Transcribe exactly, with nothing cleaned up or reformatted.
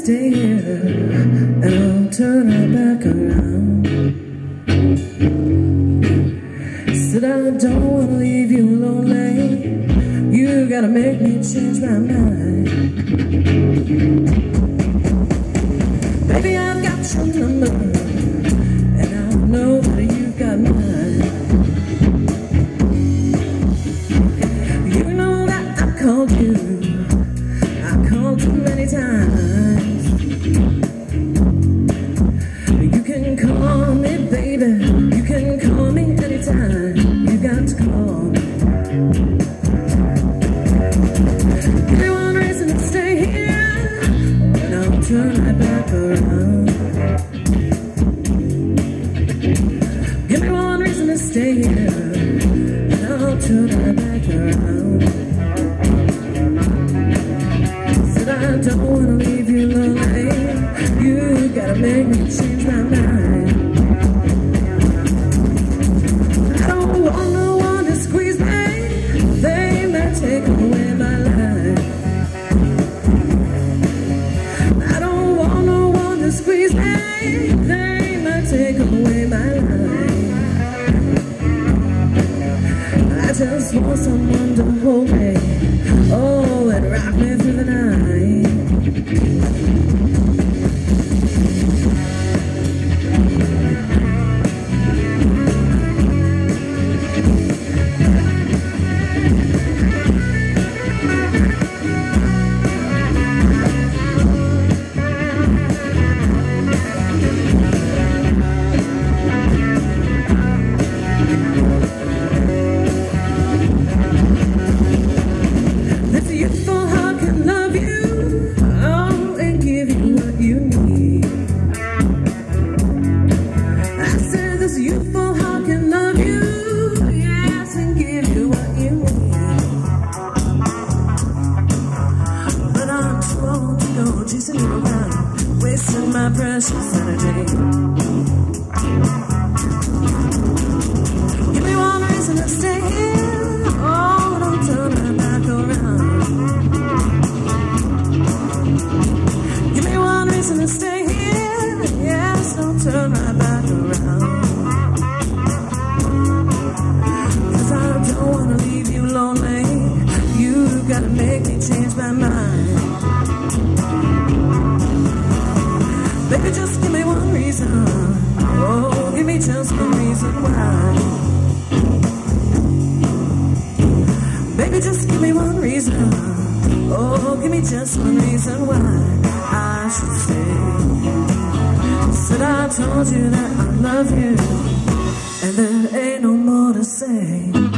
stay here, and I'll turn her back around. Said I don't wanna leave you lonely, you gotta make me change my mind. Baby, I've got your number, and I know that you've got mine. You know that I called you, I called too many times. You can call me, baby, you can call me anytime. You got to call me. Give me one reason to stay here, and I'll turn right back around. Give me one reason to stay here, and I'll turn right back around. Said I don't wanna leave you lonely, you gotta make me change my mind. I don't want no one to squeeze me, they might take away my life. I don't want no one to squeeze me, they might take away my life. I just want someone to hold me, oh, and rock me through the night. Youthful heart can love you, yes, and give you what you need. But I'm too old to go chasing you around, wasting my precious energy. Give me one reason to stay here, oh, don't turn my back around. Give me one reason to stay here, yes, don't turn my back around. Gotta make me change my mind. Baby, just give me one reason. Oh, give me just one reason why. Baby, just give me one reason. Oh, give me just one reason why I should stay. Said I told you that I love you, and there ain't no more to say.